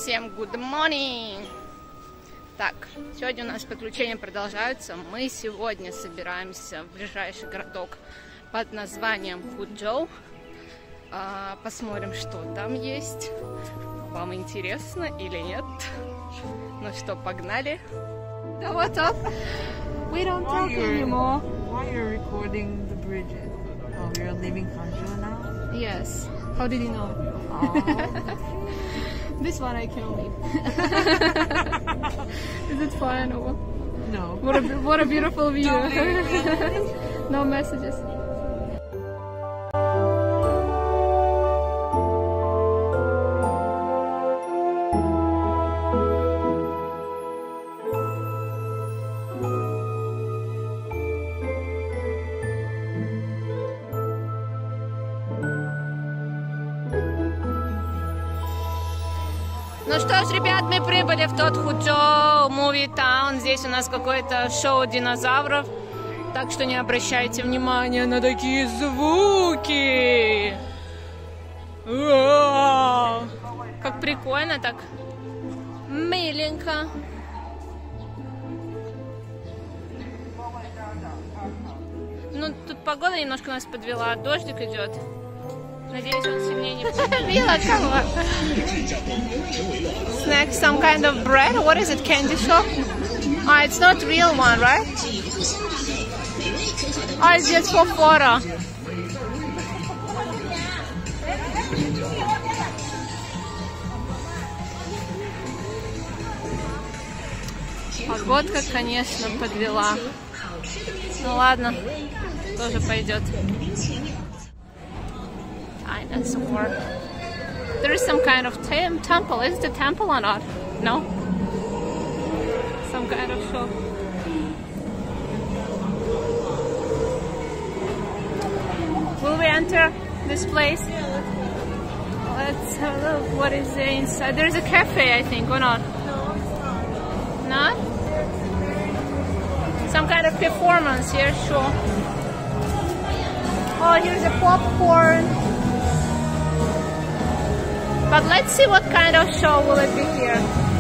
Всем good morning! Так, сегодня у нас приключения продолжаются. Мы сегодня собираемся в ближайший городок под названием Хучжоу. Посмотрим, что там есть. Вам интересно или нет? Ну что, погнали? Да, what's up? We don't talk anymore. Why you're recording the bridges? Oh, we're leaving Hangzhou now? Yes. How did you know? Oh. This one I can leave. Is it fun or what? No. What a beautiful view. No messages. Ну что ж, ребят, мы прибыли в тот Хучжоу Movie Town. Здесь у нас какое-то шоу динозавров. Так что не обращайте внимания на такие звуки. Как прикольно, так миленько. Ну, тут погода немножко нас подвела. Дождик идет. Надеюсь, он сильнее не Мила, кого? Snack, some kind of bread? What is it? Candy shop? Ah, it's not real one, right? Ah, it's just for photo. Погодка, конечно, подвела. Ну ладно, тоже пойдет. Dinosaur. There is some kind of temple. Is it a temple or not? No? Some kind of shop. Will we enter this place? Let's have a look. What is there inside? There's a cafe, I think, or not? Not? Some kind of performance here, sure. Oh, here's a popcorn. But let's see what kind of show will it be here.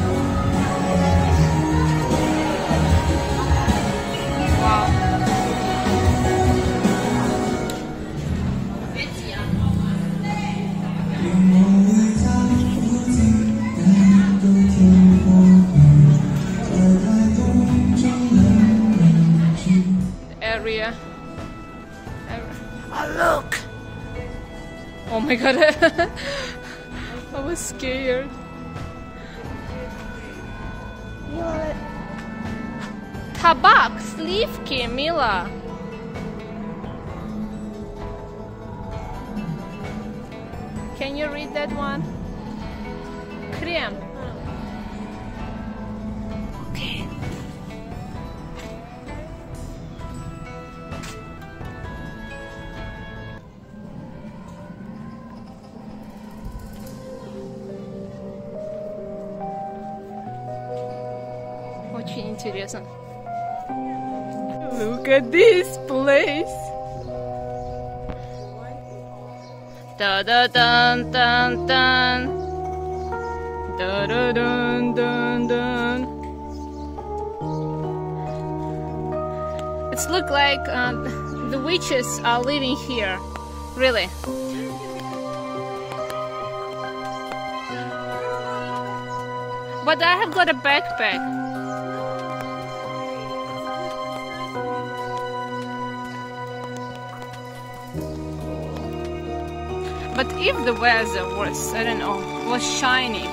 Wow. Area. Oh, look! Oh my god. I was scared. Табак, сливки, Мила. Can you read that one? Крем. Okay. Очень интересно. Look at this place. Da da dun dun dun. Da da dun dun dun. It's look like the witches are living here. Really. But I have got a backpack. But if the weather was, I don't know, was shiny,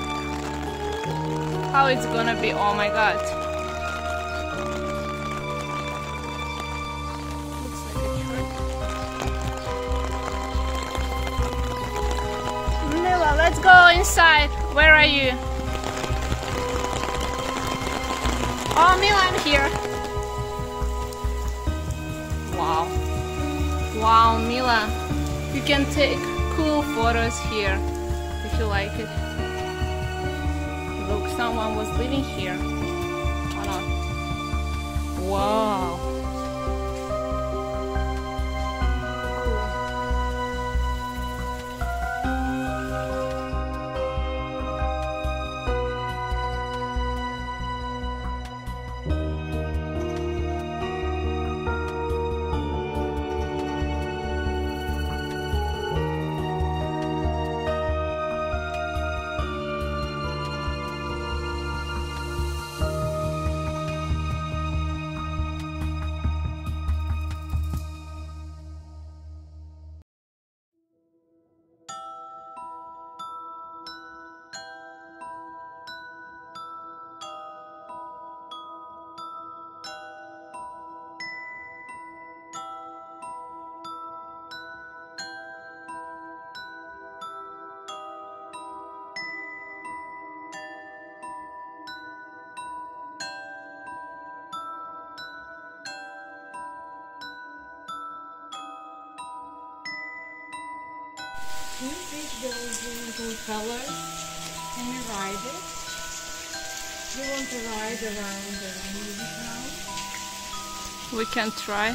how it's gonna be? Oh my god. Looks like a church. Mila, let's go inside. Where are you? Oh, Mila, I'm here. Wow. Wow, Mila. You can take cool photos here if you like it. Look, someone was living here. Hold on. Wow. Cool. These buildings with colors. Can you ride it? You want to ride around the movie town? We can try.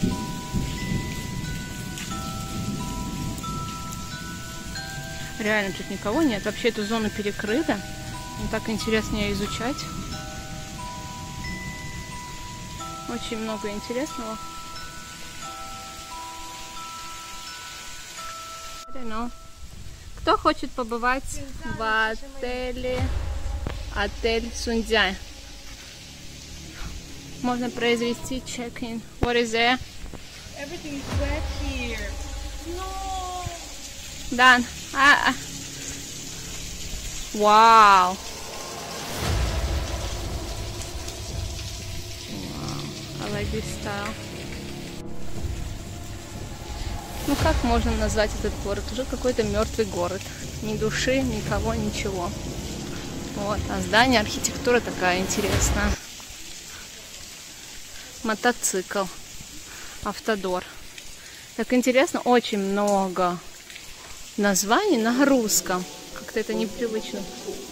Реально тут никого нет. Вообще эту зону перекрыта. Но так интересно ее изучать. Очень много интересного. Кто хочет побывать в отель Сунцзян? Можно произвести check-in. What is there? Everything is wet here. No. Done. Wow. I like this style. Ну как можно назвать этот город? Уже какой-то мертвый город. Ни души, никого, ничего. Вот, а здание, архитектура такая интересная. Мотоцикл. Автодор. Так интересно, очень много названий на русском. Как-то это непривычно.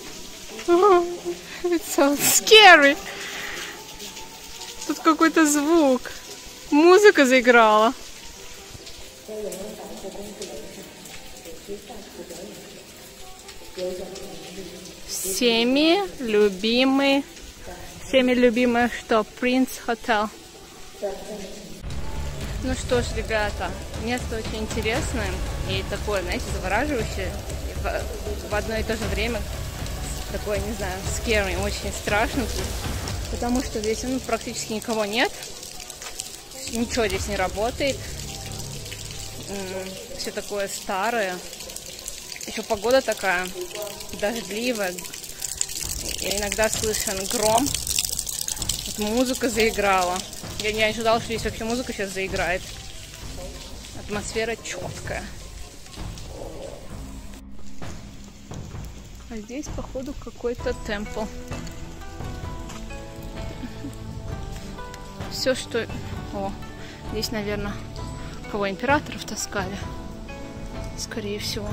It's so scary. Тут какой-то звук. Музыка заиграла. Всеми любимый что? Принц Хотел. Ну что ж, ребята, место очень интересное и такое, знаете, завораживающее. И в одно и то же время такое, не знаю, scary, очень страшно. Потому что здесь практически никого нет. Ничего здесь не работает. Все такое старое. Еще погода такая дождливая. И иногда слышен гром. Вот музыка заиграла. Я не ожидала, что здесь вообще музыка сейчас заиграет. Атмосфера четкая. А здесь, походу, какой-то темпл. Все, что... О, здесь, наверное, кого императоров таскали. Скорее всего.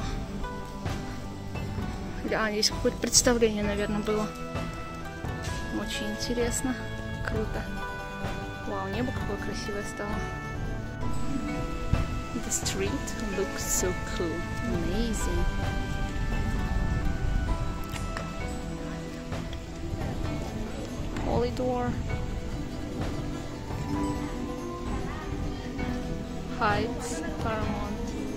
Да, здесь какое-то представление, наверное, было. Очень интересно. Круто. Вау, небо какое красивое стало. The street looks so cool. Amazing. Polydor. Heights, Paramount.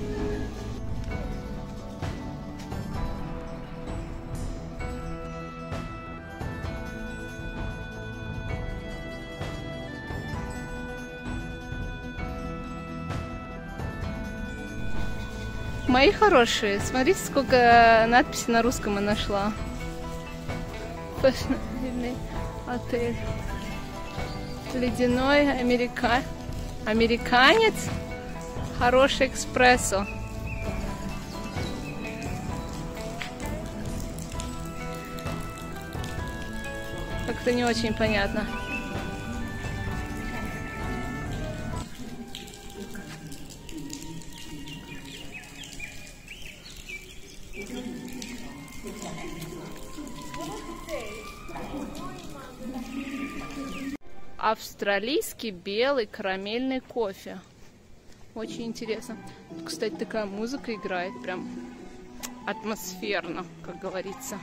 Мои хорошие, смотрите, сколько надписей на русском я нашла. Фешенебельный отель. Ледяной американец. Хороший экспрессо. Как-то не очень понятно. Австралийский белый карамельный кофе. Очень интересно. Тут, кстати, такая музыка играет, прям атмосферно, как говорится.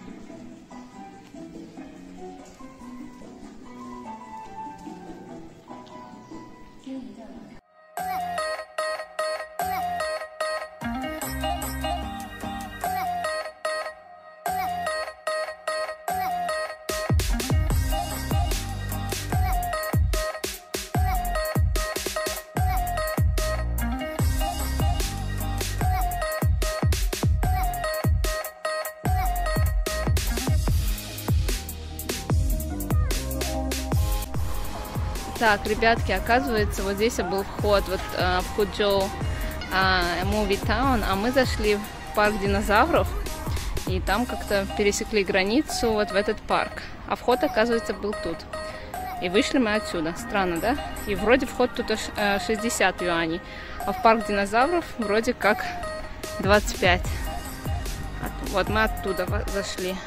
Так, ребятки, оказывается, вот здесь был вход вот, в Худжоу Movie Town, а мы зашли в парк динозавров, и там как-то пересекли границу вот в этот парк. А вход, оказывается, был тут. И вышли мы отсюда. Странно, да? И вроде вход тут 60 юаней, а в парк динозавров вроде как 25. Вот мы оттуда зашли.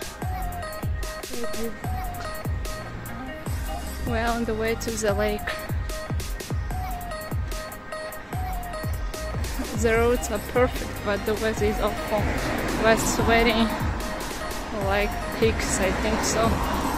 We're on the way to the lake. The roads are perfect, but the weather is awful. We're sweating like pigs, I think so.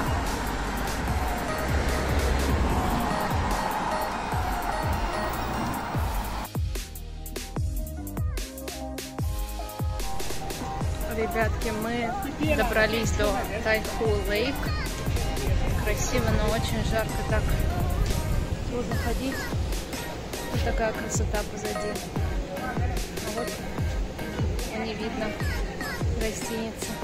Ребятки, мы добрались до Тайху Лейк. Красиво, но очень жарко, так трудно ходить. Вот такая красота позади. А вот и не видно гостиницы.